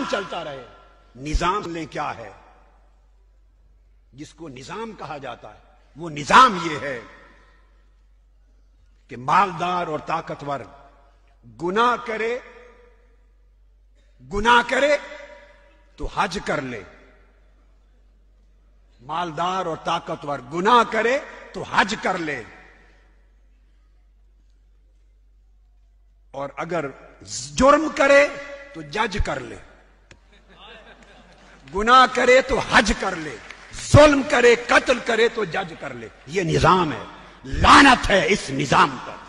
निजाम चलता रहे। निजाम ने क्या है, जिसको निजाम कहा जाता है, वो निजाम ये है कि मालदार और ताकतवर गुनाह करे तो हज कर ले। मालदार और ताकतवर गुनाह करे तो हज कर ले, और अगर जुर्म करे तो जज कर ले। गुनाह करे तो हज कर ले, जुल्म करे, कत्ल करे तो जज कर ले। ये निजाम है। लानत है इस निजाम पर।